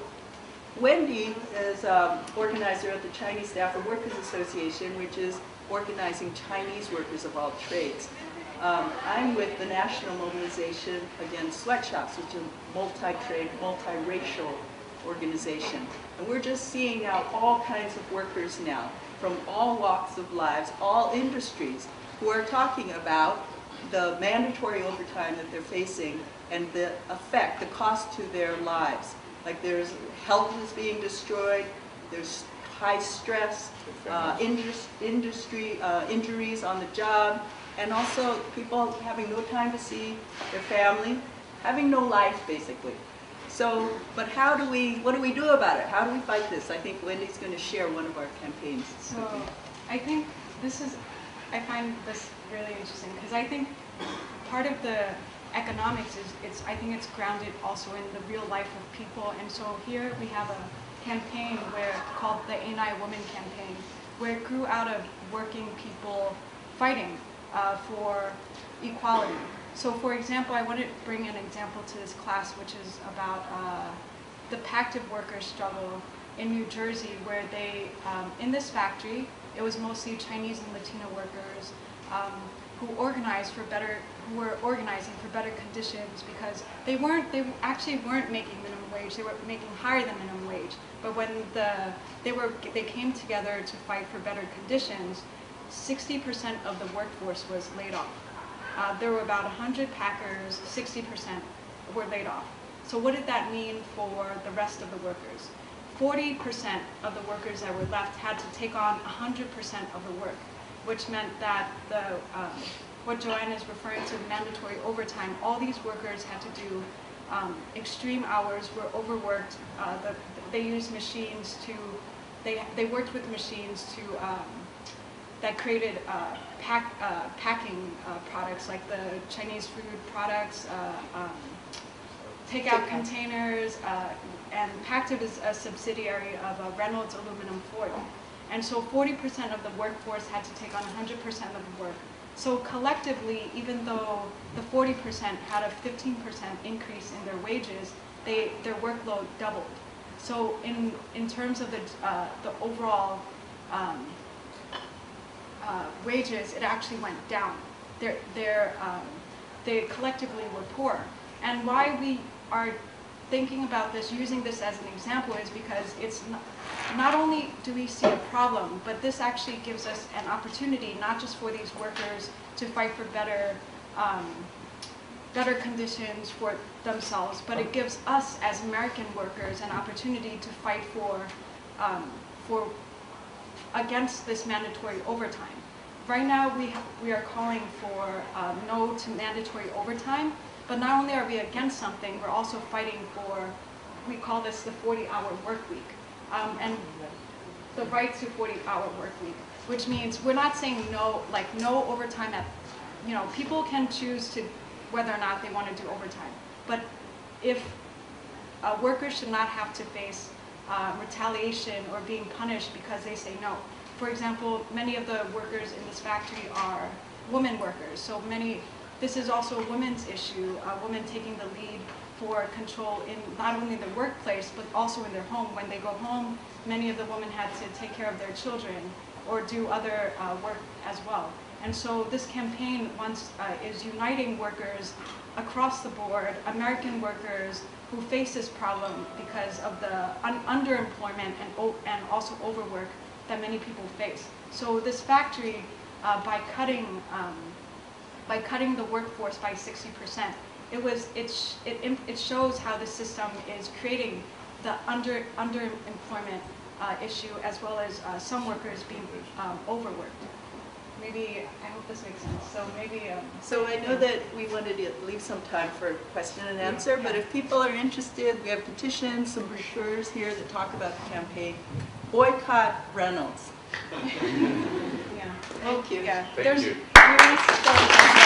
Wendy is um, organizer of the Chinese Staff and Workers Association, which is organizing Chinese workers of all trades. Um, I'm with the National Mobilization Against Sweatshops, which is a multi-trade, multi-racial organization. And we're just seeing now all kinds of workers now from all walks of lives, all industries, who are talking about the mandatory overtime that they're facing and the effect, the cost to their lives. Like there's health is being destroyed, there's high stress, uh, indus industry uh, injuries on the job, and also people having no time to see their family, having no life basically. So, but how do we, what do we do about it? How do we fight this? I think Wendy's going to share one of our campaigns. So, I think this is, I find this really interesting because I think part of the economics is, it's, I think it's grounded also in the real life of people. And so here we have a campaign where called the Ain't I a Woman campaign, where it grew out of working people fighting uh, for equality. So for example, I want to bring an example to this class, which is about uh, the Pactiv workers struggle in New Jersey, where they, um, in this factory, it was mostly Chinese and Latino workers um, who organized for better, who were organizing for better conditions because they weren't, they actually weren't making minimum wage, they were making higher than minimum wage. But when the, they were, they came together to fight for better conditions, sixty percent of the workforce was laid off. Uh, there were about one hundred packers, sixty percent were laid off. So what did that mean for the rest of the workers? forty percent of the workers that were left had to take on one hundred percent of the work, which meant that the, um, what Joanne is referring to, mandatory overtime, all these workers had to do um, extreme hours, were overworked. Uh, the, they used machines to, they, they worked with machines to, um, that created uh, pack, uh, packing uh, products like the Chinese food products, uh, um, takeout containers, uh, and Pactiv is a subsidiary of uh, Reynolds Aluminum Foil. And so forty percent of the workforce had to take on one hundred percent of the work. So collectively, even though the forty percent had a fifteen percent increase in their wages, they, their workload doubled. So in, in terms of the, uh, the overall um, uh, wages, it actually went down. They're, they're, um, they collectively were poor. And why we are thinking about this, using this as an example, is because it's not, not only do we see a problem, but this actually gives us an opportunity, not just for these workers to fight for better, um, better conditions for themselves, but it gives us as American workers an opportunity to fight for, um, for against this mandatory overtime. Right now, we, we are calling for uh, no to mandatory overtime. But not only are we against something, we're also fighting for, we call this the forty hour work week, um, and the right to forty hour work week, which means we're not saying no, like no overtime at, you know, people can choose to whether or not they want to do overtime. But if uh, workers should not have to face uh, retaliation or being punished because they say no. For example, many of the workers in this factory are women workers, so many. This is also a women's issue, uh, women taking the lead for control in not only the workplace, but also in their home. When they go home, many of the women had to take care of their children or do other uh, work as well. And so this campaign wants, uh, is uniting workers across the board, American workers who face this problem because of the un underemployment and, o and also overwork that many people face. So this factory, uh, by cutting um, by cutting the workforce by sixty percent. It was it, sh it it shows how the system is creating the under underemployment uh, issue, as well as uh, some workers being um, overworked. Maybe I hope this makes sense. So maybe. Um, so I know that we wanted to leave some time for question and answer, but if people are interested, we have petitions, some brochures here that talk about the campaign. Boycott Reynolds. Yeah. Thank you. Yeah. Thank There's- you. we wanna start-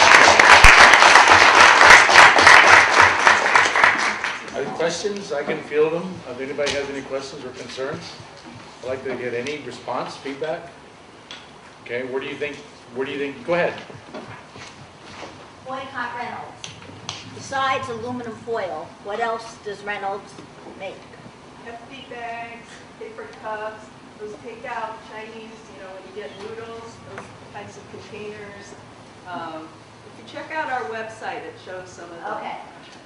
Any questions? I can field them. If anybody has any questions or concerns, I'd like to get any response, feedback. Okay, where do you think, where do you think, go ahead. Boycott Reynolds. Besides aluminum foil, what else does Reynolds make? Hefty bags, paper cups, those takeout Chinese, you know, when you get noodles, those kinds of containers. Um, If you check out our website, it shows some of the. Okay.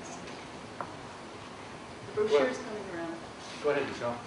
The brochure's coming around. Go ahead, Michelle.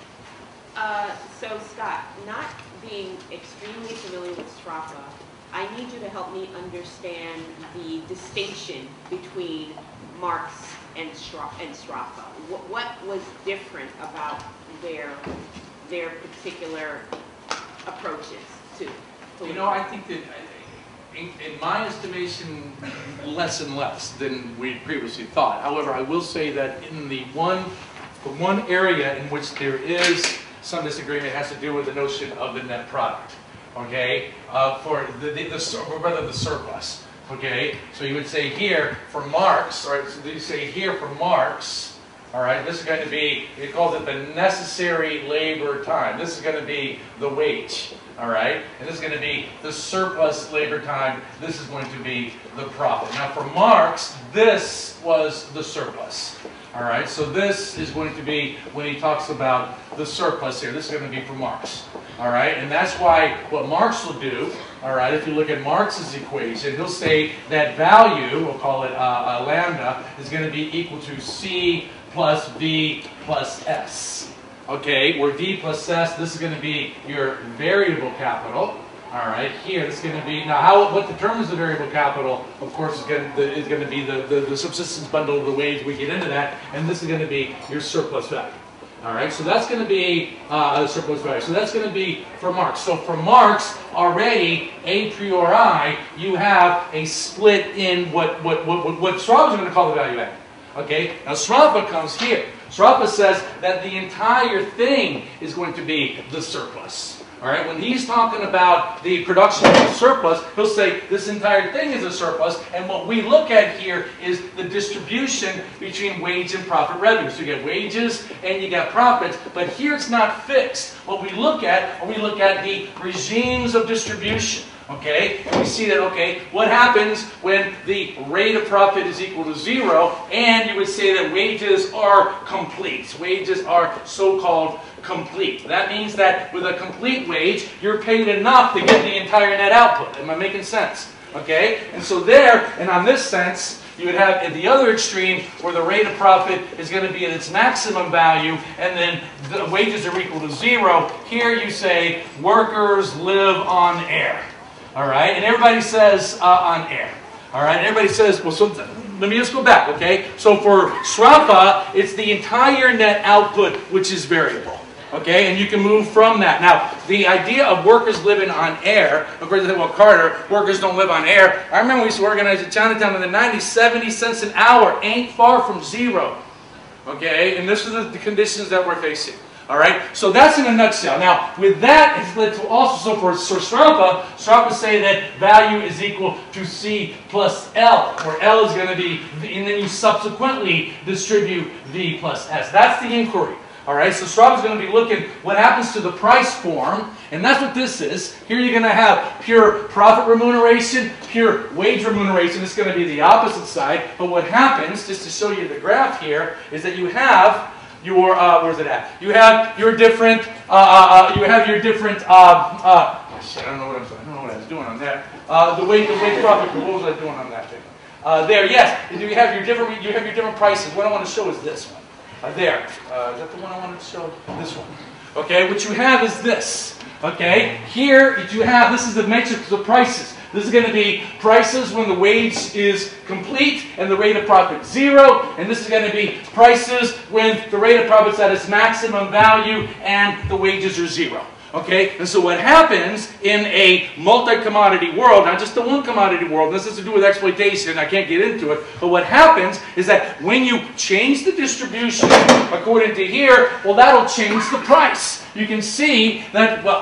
Uh, so Scott, not being extremely familiar with Strapa, I need you to help me understand the distinction between Marx and Strapa. And Strapa. What, what was different about their their particular approaches to? You know, I think that, in, in my estimation, less and less than we previously thought. However, I will say that in the one, the one area in which there is some disagreement has to do with the notion of the net product. Okay, uh, for the, the, the or rather the surplus. Okay, so you would say here for Marx, or so you say here for Marx. All right, this is going to be, it calls it the necessary labor time. This is going to be the wage. All right, and this is going to be the surplus labor time. This is going to be the profit. Now for Marx, this was the surplus. All right, so this is going to be when he talks about the surplus here. This is going to be for Marx. All right, and that's why what Marx will do, all right, if you look at Marx's equation, he'll say that value, we'll call it uh, uh, lambda, is going to be equal to C plus V plus S. Okay, where V plus S, this is going to be your variable capital. All right, here this is going to be, now how, what determines the variable capital, of course, is going to, is going to be the, the, the subsistence bundle of the wage. We get into that, and this is going to be your surplus value. All right, so that's going to be uh, a surplus value. So that's going to be for Marx. So for Marx, already, a priori, you have a split in what, what, what, what, what Strapa is going to call the value add. Okay, now Strapa comes here. Strapa says that the entire thing is going to be the surplus. All right, when he's talking about the production of the surplus, he'll say this entire thing is a surplus, and what we look at here is the distribution between wage and profit revenue. So you get wages and you get profits, but here it's not fixed. What we look at, we look at the regimes of distribution. Okay, and we see that, okay, what happens when the rate of profit is equal to zero, and you would say that wages are complete. Wages are so-called complete. That means that with a complete wage, you're paid enough to get the entire net output. Am I making sense? Okay, and so there, and on this sense, you would have at the other extreme where the rate of profit is going to be at its maximum value, and then the wages are equal to zero. Here you say workers live on air. All right, and everybody says uh, on air. All right, and everybody says, well, so let me just go back, okay? So for Strapa, it's the entire net output which is variable, okay? And you can move from that. Now, the idea of workers living on air, according to well, Carter, workers don't live on air. I remember we used to organize at Chinatown in the nineties, seventy cents an hour, ain't far from zero, okay? And this is the, the conditions that we're facing. All right, so that's in a nutshell. Now, with that, it's led to also, so for, for Strapa, Strapa say that value is equal to C plus L, where L is going to be, and then you subsequently distribute V plus S. That's the inquiry. All right, so Strapa's going to be looking what happens to the price form, and that's what this is. Here you're going to have pure profit remuneration, pure wage remuneration. It's going to be the opposite side. But what happens, just to show you the graph here, is that you have your, uh, where's it at? You have your different, uh, uh, you have your different, uh, uh, oh shit, I don't know what I'm, I don't know what I was doing on that. Uh, the weight, the weight profit, what was I doing on that thing? Uh, there, yes, you have your different, you have your different prices. What I want to show is this one. Uh, there, uh, is that the one I wanted to show? This one. Okay, what you have is this. Okay, here you have, this is the matrix of prices. This is going to be prices when the wage is complete and the rate of profit zero. And this is going to be prices when the rate of profit is at its maximum value and the wages are zero. Okay? And so what happens in a multi-commodity world, not just the one commodity world, this has to do with exploitation, I can't get into it, but what happens is that when you change the distribution according to here, well, that'll change the price. You can see that, well,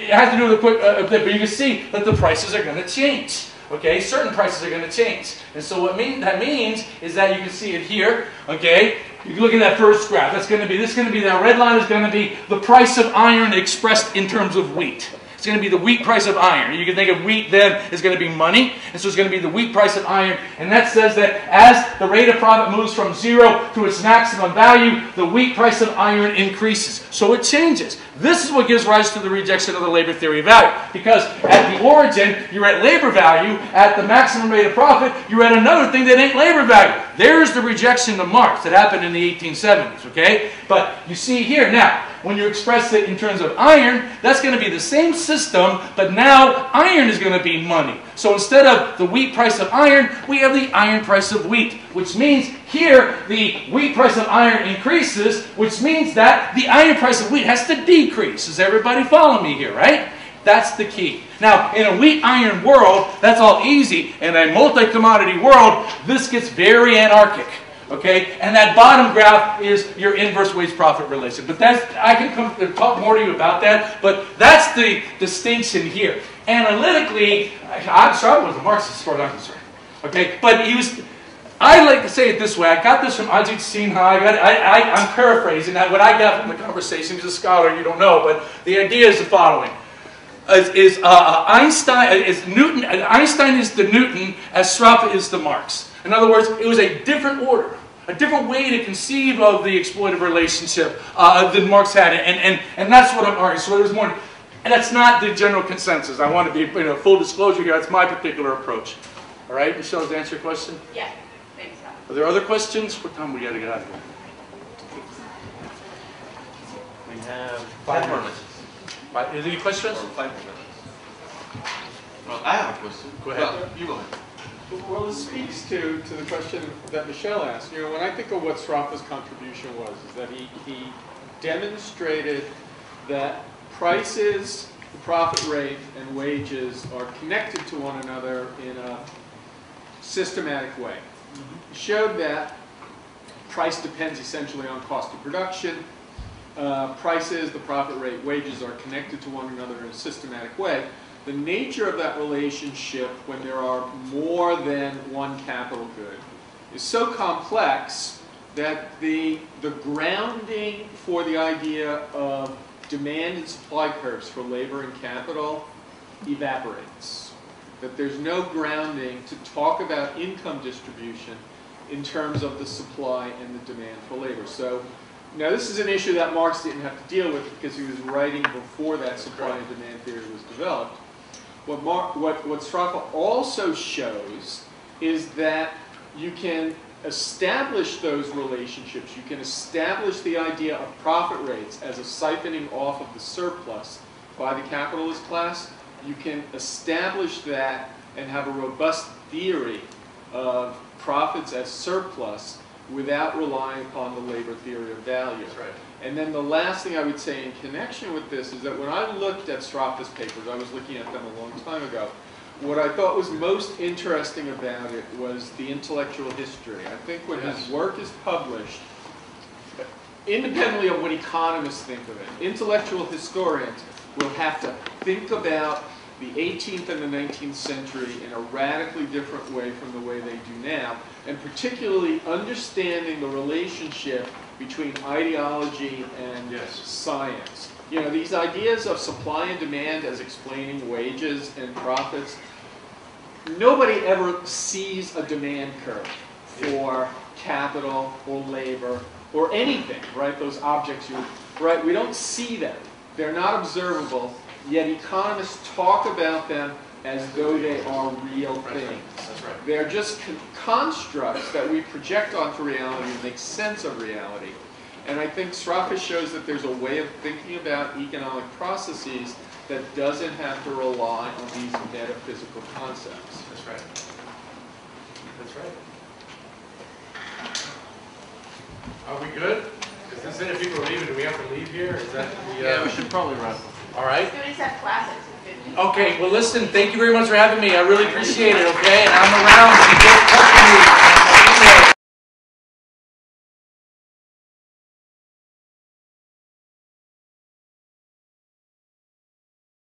it has to do with a quick, uh, but you can see that the prices are going to change. Okay, certain prices are going to change. And so what mean, that means is that you can see it here, okay? You can look at that first graph. That's going to be, this is going to be, that red line is going to be the price of iron expressed in terms of wheat. It's going to be the wheat price of iron. You can think of wheat then is going to be money. And so it's going to be the wheat price of iron. And that says that as the rate of profit moves from zero to its maximum value, the wheat price of iron increases. So it changes. This is what gives rise to the rejection of the labor theory of value. Because at the origin, you're at labor value. At the maximum rate of profit, you're at another thing that ain't labor value. There's the rejection of Marx that happened in the eighteen seventies, okay? But you see here, now, when you express it in terms of iron, that's going to be the same system, but now iron is going to be money. So instead of the wheat price of iron, we have the iron price of wheat, which means here the wheat price of iron increases, which means that the iron price of wheat has to decrease. Does everybody follow me here, right? That's the key. Now, in a wheat-iron world, that's all easy. In a multi-commodity world, this gets very anarchic. Okay, and that bottom graph is your inverse wage-profit relation. But that's, I can come to talk more to you about that, but that's the distinction here. Analytically, I'm sorry, I was a Marxist as far as I'm concerned. Okay, but he was, I like to say it this way, I got this from Ajit Sinha, I got, I, I, I'm paraphrasing that, what I got from the conversation, he's a scholar, you don't know, but the idea is the following. Is, is uh, Einstein, is Newton, Einstein is the Newton as Sraffa is the Marx. In other words, it was a different order, a different way to conceive of the exploitive relationship uh, that Marx had, and, and, and that's what I'm arguing. So there's more, and that's not the general consensus. I want to be, you know, full disclosure here, that's my particular approach. All right, Michelle, does that answer your question? Yeah, thanks. Are there other questions? What time we got to get out of here? We have Five ten more minutes. minutes. Right, any questions? Or five more minutes. Well, I have a question. Go ahead. Well, you go ahead. Well, this speaks to, to the question that Michelle asked. You know, when I think of what Sraffa's contribution was, is that he, he demonstrated that prices, the profit rate, and wages are connected to one another in a systematic way. He showed that price depends essentially on cost of production. Uh, prices, the profit rate, wages are connected to one another in a systematic way. The nature of that relationship when there are more than one capital good is so complex that the, the grounding for the idea of demand and supply curves for labor and capital evaporates. That there's no grounding to talk about income distribution in terms of the supply and the demand for labor. So now this is an issue that Marx didn't have to deal with because he was writing before that supply and demand theory was developed. What, Mar what, what Sraffa also shows is that you can establish those relationships. You can establish the idea of profit rates as a siphoning off of the surplus by the capitalist class. You can establish that and have a robust theory of profits as surplus without relying upon the labor theory of value. That's right. And then the last thing I would say in connection with this is that when I looked at Sraffa's papers, I was looking at them a long time ago, what I thought was most interesting about it was the intellectual history. I think when Yes. his work is published, independently of what economists think of it, intellectual historians will have to think about the eighteenth and the nineteenth century in a radically different way from the way they do now, and particularly understanding the relationship between ideology and Yes. science. You know, these ideas of supply and demand as explaining wages and profits, nobody ever sees a demand curve for capital or labor or anything, right? Those objects, you, right? We don't see them. They're not observable, yet economists talk about them as though they are real things. That's right. They're just con constructs that we project onto reality and make sense of reality. And I think Sraffa shows that there's a way of thinking about economic processes that doesn't have to rely on these metaphysical concepts. That's right. That's right. Are we good? Is this it? If people are leaving, do we have to leave here? Is that the, uh... Yeah, we should probably wrap up. All right. Students have class at two fifty. Okay, well listen, thank you very much for having me. I really appreciate it, okay? And I'm around if you get touch with me.